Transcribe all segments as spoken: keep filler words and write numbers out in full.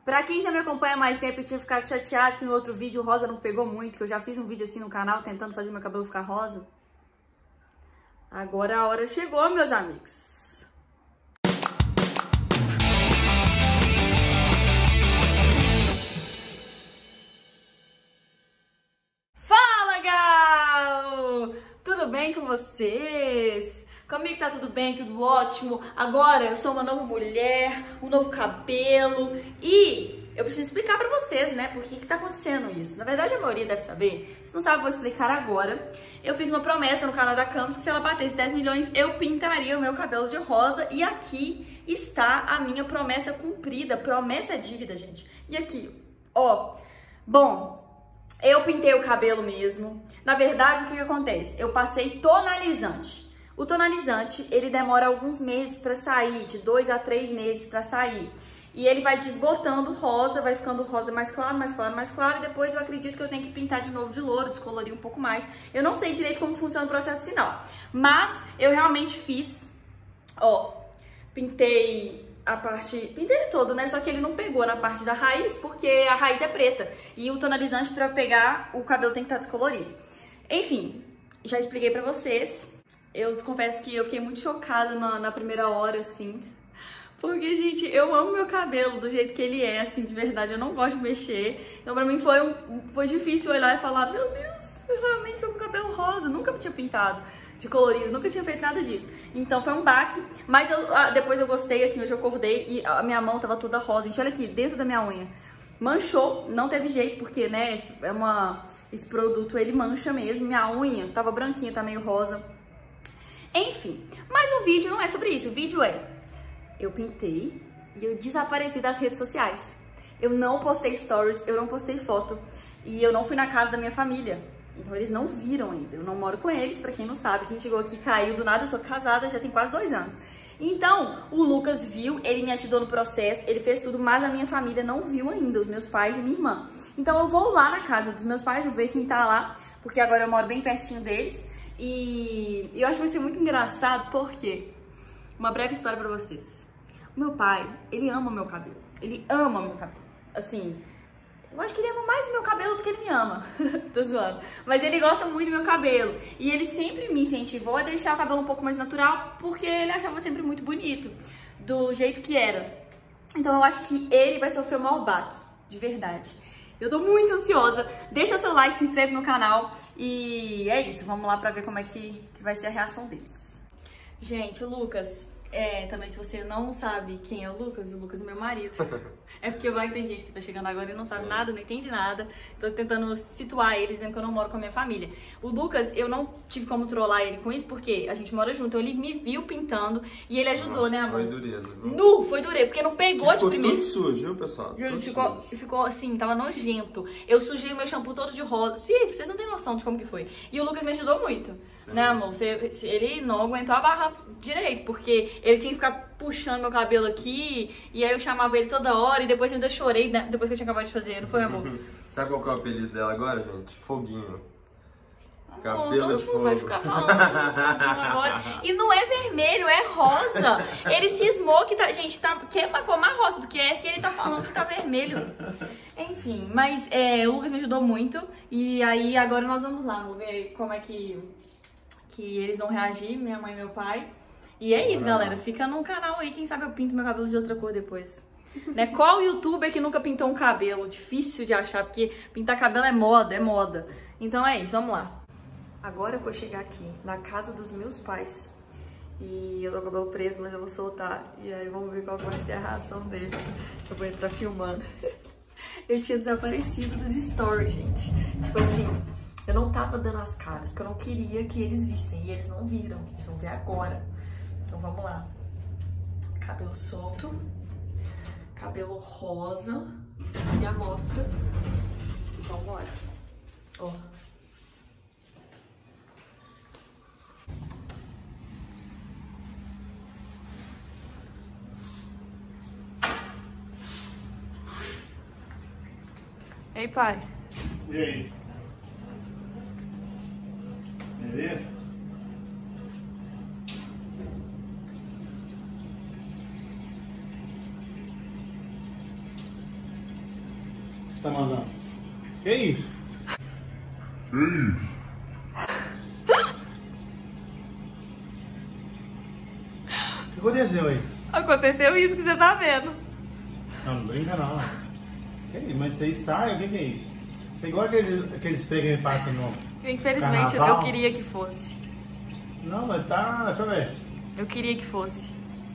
Pra quem já me acompanha há mais tempo, eu tinha ficado chateado que no outro vídeo o rosa não pegou muito, que eu já fiz um vídeo assim no canal tentando fazer meu cabelo ficar rosa. Agora a hora chegou, meus amigos. Fala, gal! Tudo bem com vocês? Comigo tá tudo bem, tudo ótimo. Agora eu sou uma nova mulher, um novo cabelo e eu preciso explicar pra vocês, né, por que que tá acontecendo isso. Na verdade, a maioria deve saber. Se não sabe, eu vou explicar agora. Eu fiz uma promessa no canal da Camus que se ela batesse dez milhões, eu pintaria o meu cabelo de rosa. E aqui está a minha promessa cumprida. Promessa é dívida, gente. E aqui, ó. Bom, eu pintei o cabelo mesmo. Na verdade, o que que acontece? Eu passei tonalizante. O tonalizante, ele demora alguns meses pra sair, de dois a três meses pra sair. E ele vai desbotando rosa, vai ficando rosa mais claro, mais claro, mais claro. E depois eu acredito que eu tenho que pintar de novo de louro, descolorir um pouco mais. Eu não sei direito como funciona o processo final. Mas eu realmente fiz, ó, pintei a parte, pintei ele todo, né? Só que ele não pegou na parte da raiz, porque a raiz é preta. E o tonalizante pra pegar, o cabelo tem que estar descolorido. Enfim, já expliquei pra vocês. Eu confesso que eu fiquei muito chocada na, na primeira hora, assim. Porque, gente, eu amo meu cabelo do jeito que ele é, assim, de verdade. Eu não gosto de mexer. Então, pra mim, foi, um, foi difícil olhar e falar, meu Deus, eu realmente tô com cabelo rosa. Nunca me tinha pintado de colorido, nunca tinha feito nada disso. Então, foi um baque. Mas eu, depois eu gostei, assim, hoje eu acordei e a minha mão tava toda rosa. Gente, olha aqui, dentro da minha unha. Manchou, não teve jeito, porque, né, é uma, esse produto, ele mancha mesmo. Minha unha tava branquinha, tá meio rosa. Enfim, mas o vídeo não é sobre isso. O vídeo é... eu pintei e eu desapareci das redes sociais. Eu não postei stories, eu não postei foto e eu não fui na casa da minha família. Então eles não viram ainda. Eu não moro com eles, pra quem não sabe. Quem chegou aqui caiu do nada, eu sou casada, já tem quase dois anos. Então, o Lucas viu, ele me ajudou no processo, ele fez tudo, mas a minha família não viu ainda, os meus pais e minha irmã. Então eu vou lá na casa dos meus pais, vou ver quem tá lá, porque agora eu moro bem pertinho deles. E eu acho que vai ser muito engraçado, porque... uma breve história pra vocês. O meu pai, ele ama meu cabelo. Ele ama meu cabelo. Assim, eu acho que ele ama mais o meu cabelo do que ele me ama. Tô zoando. Mas ele gosta muito do meu cabelo. E ele sempre me incentivou a deixar o cabelo um pouco mais natural, porque ele achava sempre muito bonito, do jeito que era. Então eu acho que ele vai sofrer o maior baque, de verdade. Eu tô muito ansiosa. Deixa o seu like, se inscreve no canal. E é isso, vamos lá pra ver como é que, que vai ser a reação deles. Gente, o Lucas, é, também se você não sabe quem é o Lucas, o Lucas é meu marido. É porque vai que tem gente que tá chegando agora e não sabe Sim. nada, não entende nada. Tô tentando situar ele, dizendo que eu não moro com a minha família. O Lucas, eu não tive como trollar ele com isso, porque a gente mora junto. Então ele me viu pintando e ele ajudou, Nossa, né, amor? Foi dureza, viu? Nu, foi dureza, porque não pegou ficou de primeiro. Ficou tudo sujo, viu, pessoal? Juro, tudo ficou, sujo. ficou assim, tava nojento. Eu sujei o meu shampoo todo de rosa. Sim, vocês não têm noção de como que foi. E o Lucas me ajudou muito, Sim. né, amor? Você, ele não aguentou a barra direito, porque ele tinha que ficar puxando meu cabelo aqui, e aí eu chamava ele toda hora, e depois eu ainda chorei, né, depois que eu tinha acabado de fazer, não foi, amor? Sabe qual que é o apelido dela agora, gente? Foguinho. Amor, Cabelo todo de mundo fogo. vai ficar falando agora. E não é vermelho, é rosa. Ele cismou que tá, gente, tá, queima como a rosa do que é, e ele tá falando que tá vermelho. Enfim, mas é, o Lucas me ajudou muito, e aí agora nós vamos lá, vamos ver como é que, que eles vão reagir, minha mãe e meu pai. E é isso, galera. Fica no canal aí. Quem sabe eu pinto meu cabelo de outra cor depois. Né? Qual youtuber que nunca pintou um cabelo? Difícil de achar, porque pintar cabelo é moda, é moda. Então é isso, vamos lá. Agora eu vou chegar aqui na casa dos meus pais. E eu tô com o cabelo preso, mas eu vou soltar. E aí vamos ver qual vai ser a reação deles. Eu vou entrar filmando. Eu tinha desaparecido dos stories, gente. Tipo assim, eu não tava dando as caras, porque eu não queria que eles vissem. E eles não viram. Eles vão ver agora. Então vamos lá. Cabelo solto. Cabelo rosa. E a amostra. E vamos embora. Ó. Ei, pai. E aí? Beleza? Tá mandando? Que isso? Que isso? O que aconteceu aí? Aconteceu isso que você tá vendo. Não, não brinca não. Que isso? Mas você sai, o que, que é isso? Isso é igual aqueles, aqueles spray que me passam no Infelizmente, carnaval. eu queria que fosse. Não, mas tá... Deixa eu ver. Eu queria que fosse.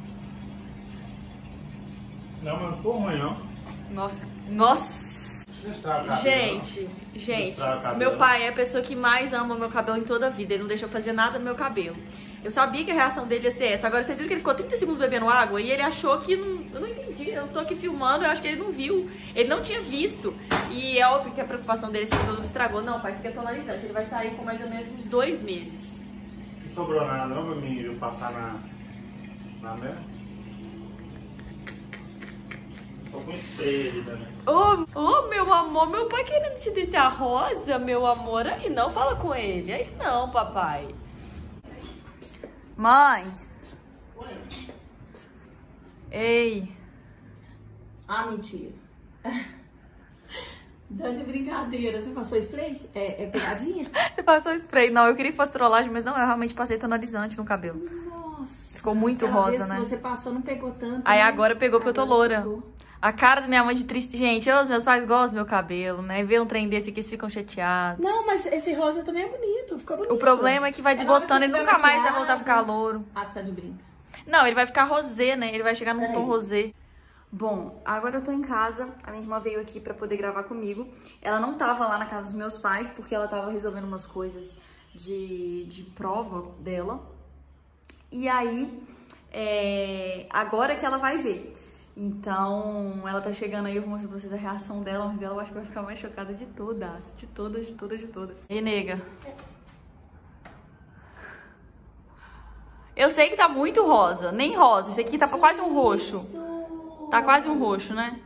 Não, mas não ficou ruim, não. Nossa, nossa. Gente, gente, meu pai é a pessoa que mais ama o meu cabelo em toda a vida. Ele não deixa eu fazer nada no meu cabelo. Eu sabia que a reação dele ia ser essa. Agora, vocês viram que ele ficou trinta segundos bebendo água e ele achou que não... Eu não entendi. Eu tô aqui filmando, eu acho que ele não viu. Ele não tinha visto. E é óbvio que a preocupação dele é se o cabelo estragou. Não, pai, isso aqui é tonalizante. Ele vai sair com mais ou menos uns dois meses. Não sobrou nada não pra mim eu passar na... Na merda? Tô com spray ali também. Ô, oh, oh, meu amor, meu pai querendo te deixar rosa, meu amor. Aí não, fala com ele. Aí não, papai. Mãe. Oi. Ei. Ah, mentira. Dá de brincadeira. Você passou spray? É, é pegadinha? Você passou spray. Não, eu queria que fosse trollagem, mas não, eu realmente passei tonalizante no cabelo. Nossa. Ficou muito Aquela rosa, vez né? que você passou, não pegou tanto. Aí né? agora pegou porque eu tô Agora loura. pegou. A cara da minha mãe de triste. Gente, eu, os meus pais gostam do meu cabelo, né? Ver um trem desse aqui, eles ficam chateados. Não, mas esse rosa também é bonito. Ficou bonito. O problema é que vai É na hora que desbotando e você nunca tiver mais vai maquiado. voltar a ficar louro. Ah, você tá de brinca. Não, ele vai ficar rosé, né? Ele vai chegar num Peraí. tom rosé. Bom, agora eu tô em casa. A minha irmã veio aqui pra poder gravar comigo. Ela não tava lá na casa dos meus pais, porque ela tava resolvendo umas coisas de, de prova dela. E aí, é, agora que ela vai ver. Então, ela tá chegando aí, eu vou mostrar pra vocês a reação dela, mas ela eu acho que vai ficar mais chocada de todas. De todas, de todas, de todas. E nega? Eu sei que tá muito rosa, nem rosa. Isso aqui tá quase um roxo. Tá quase um roxo, né?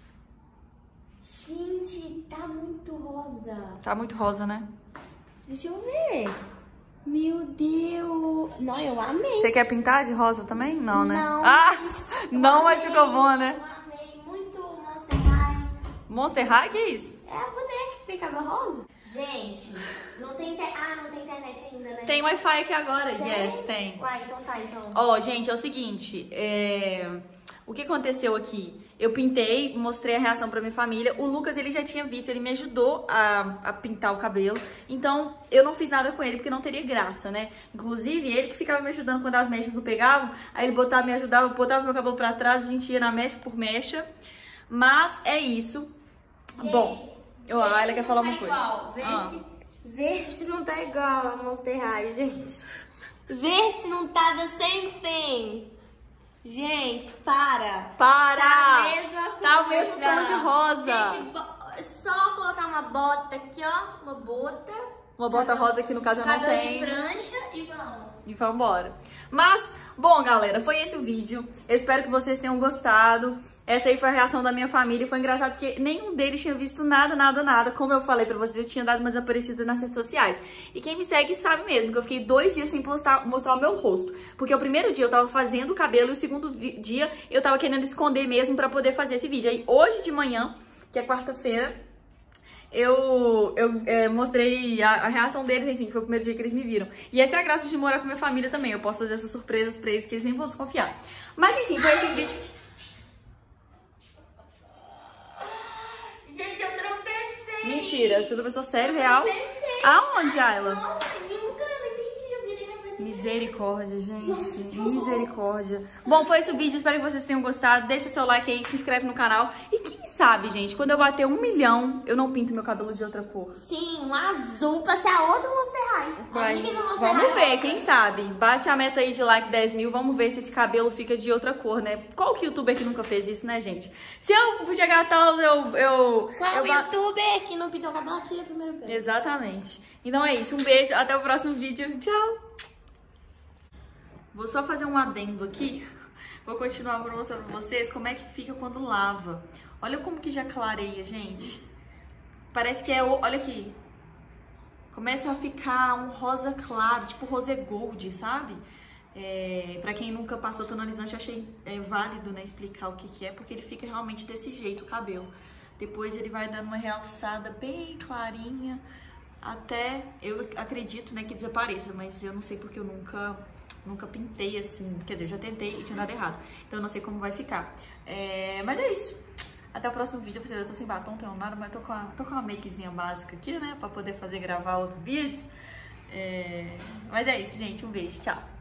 Gente, tá muito rosa. Tá muito rosa, né? Deixa eu ver. Meu Deus. Não, eu amei. Você quer pintar de rosa também? Não, né? Não, Ah! mas Não, mas amei, ficou bom, né? Eu amei. Muito Monster High. Monster High, que é isso? É a boneca que tem cabelo rosa. Gente, não tem, inter... ah, não tem internet ainda, né? Tem Wi-Fi aqui agora. Tem? Yes, tem. Uai, então tá, então. Ó, gente, é o seguinte, é... o que aconteceu aqui? Eu pintei, mostrei a reação pra minha família. O Lucas, ele já tinha visto, ele me ajudou a, a pintar o cabelo. Então, eu não fiz nada com ele, porque não teria graça, né? Inclusive, ele que ficava me ajudando quando as mechas não pegavam. Aí ele botava, me ajudava, botava meu cabelo pra trás, a gente ia na mecha por mecha. Mas é isso. Gente, bom, eu, a Ayla quer falar tá uma coisa. Igual. Vê, Ah. se... Vê se não tá igual a Monster High, gente. Vê se não tá da cem cem. Gente, para. Para! Tá a mesma coisa. Tá o mesmo tom de rosa. Gente, bo- só colocar uma bota aqui, ó. Uma bota. Uma bota rosa que no caso eu não Cabelo de tenho. prancha e vamos. E vambora. Mas, bom, galera, foi esse o vídeo. Eu espero que vocês tenham gostado. Essa aí foi a reação da minha família. Foi engraçado porque nenhum deles tinha visto nada, nada, nada. Como eu falei pra vocês, eu tinha dado uma desaparecida nas redes sociais. E quem me segue sabe mesmo que eu fiquei dois dias sem postar, mostrar o meu rosto. Porque o primeiro dia eu tava fazendo o cabelo e o segundo dia eu tava querendo esconder mesmo pra poder fazer esse vídeo. Aí hoje de manhã, que é quarta-feira, eu, eu é, mostrei a, a reação deles, enfim, foi o primeiro dia que eles me viram. E essa é a graça de morar com minha família também. Eu posso fazer essas surpresas pra eles que eles nem vão desconfiar. Mas enfim, foi esse vídeo. Gente, eu tropecei. Mentira, você tropeçou sério, real? Tropecei. Aonde, Ayla? Nossa, nunca, eu não entendi. Eu virei minha cabeça. Misericórdia, gente. Misericórdia. Bom, foi esse o vídeo. Espero que vocês tenham gostado. Deixa seu like aí, se inscreve no canal. E quem sabe, gente, quando eu bater um milhão, eu não pinto meu cabelo de outra cor. Sim, um azul pra ser a outra Monster High. A Vai. menina Monster Vamos High. ver, quem sabe. Bate a meta aí de likes dez mil. Vamos ver se esse cabelo fica de outra cor, né? Qual que youtuber que nunca fez isso, né, gente? Se eu chegar a tal, eu... eu Qual eu ba- youtuber que não pintou o cabelo, tira primeiro pé. Exatamente. Então é isso. Um beijo. Até o próximo vídeo. Tchau. Vou só fazer um adendo aqui. Vou continuar pra mostrar pra vocês como é que fica quando lava. Olha como que já clareia, gente. Parece que é... o- Olha aqui. Começa a ficar um rosa claro, tipo rosé gold, sabe? É, pra quem nunca passou tonalizante, eu achei é, válido, né, explicar o que que é, porque ele fica realmente desse jeito, o cabelo. depois ele vai dando uma realçada bem clarinha, até, eu acredito, né, que desapareça, mas eu não sei porque eu nunca, nunca pintei assim, quer dizer, eu já tentei e tinha dado errado, então eu não sei como vai ficar. É, mas é isso, até o próximo vídeo. Eu, eu tô sem batom, não tenho nada, mas tô com, a, tô com uma makezinha básica aqui, né, pra poder fazer, gravar outro vídeo. É, mas é isso, gente, um beijo, tchau!